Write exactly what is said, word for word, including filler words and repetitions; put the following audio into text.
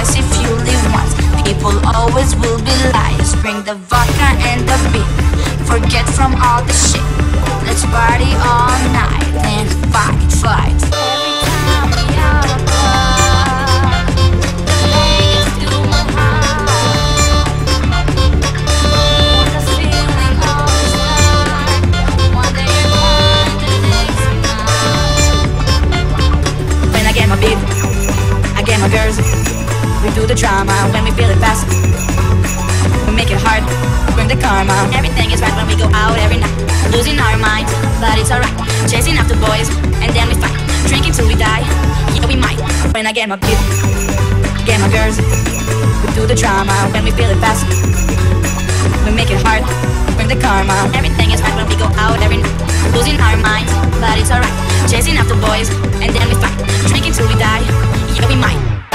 twice if you live once. People always will be liars. Bring the vodka and the beer. Forget from all the shit. Let's party all night and fight, fight. Every time we out of club, the veins to my heart. Want the feeling all this time. One day you're mine, the next you're not. When I get my beat, I get my girls. We do the drama when we feel it fast. We make it hard, bring the karma. Everything is right when we go out every night. Losing our minds, but it's alright. Chasing after boys, and then we fight. Drinking till we die, yeah we might. When I get my beat, get my girls. We do the drama when we feel it fast. We make it hard, bring the karma. Everything is right when we go out every night. Losing our minds, but it's alright. Chasing after boys, and then we fight. Drinking till we die, yeah we might.